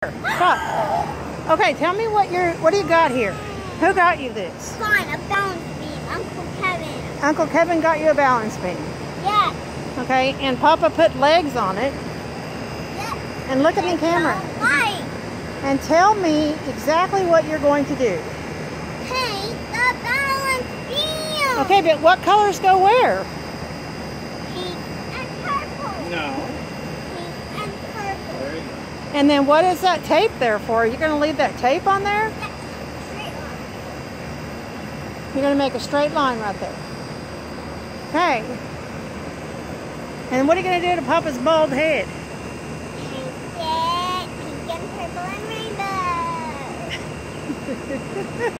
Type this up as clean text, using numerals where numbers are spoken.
Stop. Okay, tell me what do you got here? Who got you this? Fine, a balance beam. Uncle Kevin. Uncle Kevin got you a balance beam. Yes. Okay, and Papa put legs on it. Yes. And look at the camera. Right. And tell me exactly what you're going to do. Paint the balance beam. Okay, but what colors go where? Pink and purple. No. Pink and purple. There you go. And then what is that tape there for? Are you going to leave that tape on there? Yes. Straight line. You're going to make a straight line right there. Okay. And what are you going to do to Papa's bald head? Paint it pink and purple and rainbow.